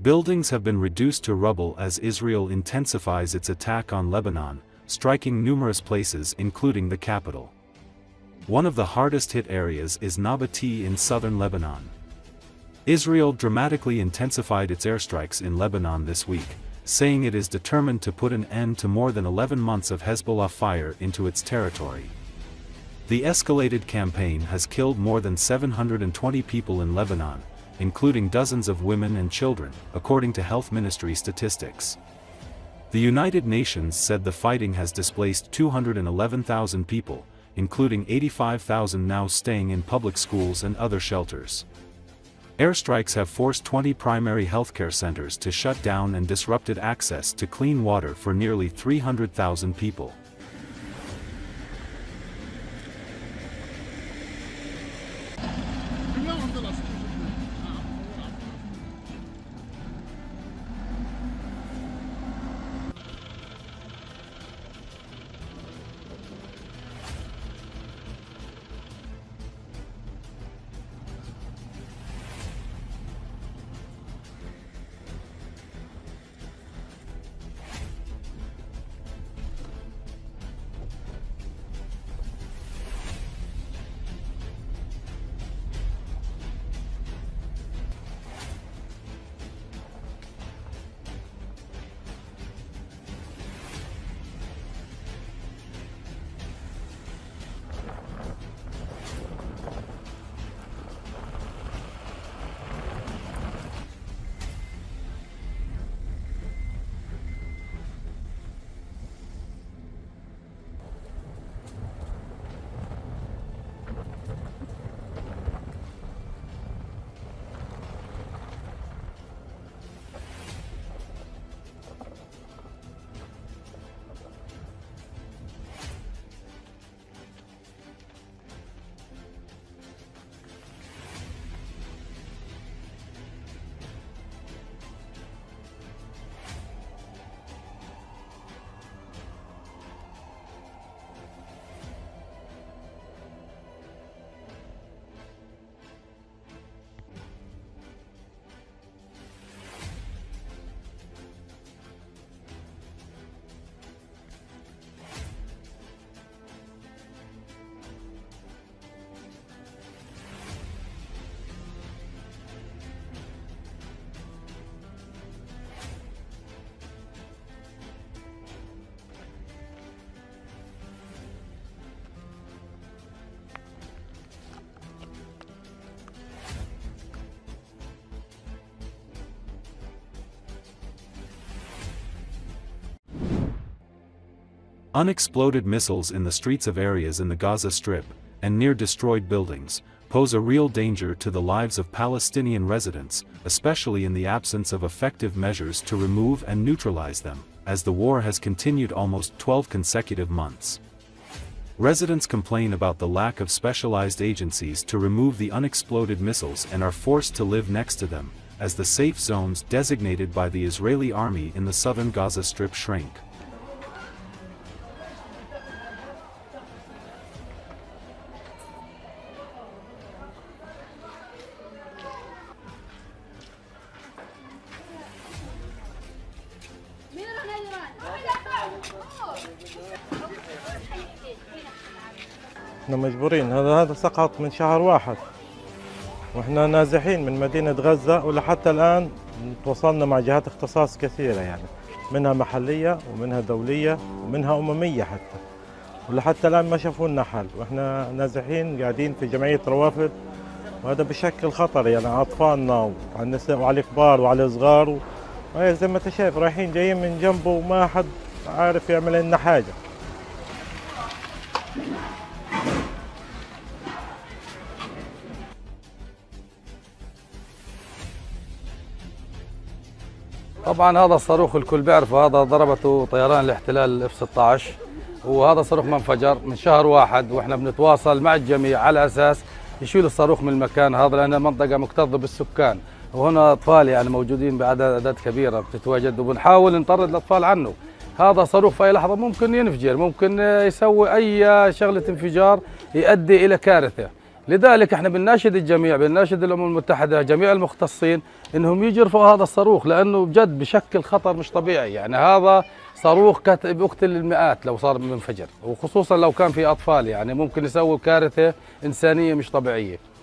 Buildings have been reduced to rubble as Israel intensifies its attack on Lebanon, striking numerous places including the capital. One of the hardest hit areas is Nabatea in southern Lebanon. Israel dramatically intensified its airstrikes in Lebanon this week, saying it is determined to put an end to more than 11 months of Hezbollah fire into its territory. The escalated campaign has killed more than 720 people in Lebanon, including dozens of women and children, according to Health Ministry statistics. The United Nations said the fighting has displaced 211,000 people, including 85,000 now staying in public schools and other shelters. Airstrikes have forced 20 primary healthcare centers to shut down and disrupted access to clean water for nearly 300,000 people. Unexploded missiles in the streets of areas in the Gaza Strip, and near destroyed buildings, pose a real danger to the lives of Palestinian residents, especially in the absence of effective measures to remove and neutralize them, as the war has continued almost 12 consecutive months. Residents complain about the lack of specialized agencies to remove the unexploded missiles and are forced to live next to them, as the safe zones designated by the Israeli army in the southern Gaza Strip shrink. احنا مجبورين، هذا سقط من شهر واحد واحنا نازحين من مدينة غزة، ولحتى الآن تواصلنا مع جهات اختصاص كثيرة يعني منها محلية ومنها دولية ومنها أممية حتى، ولحتى الآن ما شافوا لنا حل، واحنا نازحين قاعدين في جمعية روافد، وهذا بشكل خطر يعني على أطفالنا وعلى النساء وعلى الكبار وعلى الصغار، زي ما انت شايف رايحين جايين من جنبه وما حد عارف يعمل لنا حاجة. طبعا هذا الصاروخ الكل بيعرفه، هذا ضربته طيران الاحتلال F-16، وهذا صاروخ ما انفجر من شهر واحد، واحنا بنتواصل مع الجميع على اساس يشيل الصاروخ من المكان هذا، لأنها منطقة مكتظة بالسكان، وهنا أطفال يعني موجودين بأعداد كبيرة بتتواجد، وبنحاول نطرد الأطفال عنه. هذا صاروخ في أي لحظة ممكن ينفجر، ممكن يسوي أي شغلة انفجار يؤدي إلى كارثة، لذلك احنا بنناشد الجميع، بنناشد الامم المتحده جميع المختصين انهم يجرفوا هذا الصاروخ، لانه بجد بشكل خطر مش طبيعي. يعني هذا صاروخ بيقتل المئات لو صار منفجر، وخصوصا لو كان في اطفال، يعني ممكن يسوي كارثه انسانيه مش طبيعيه.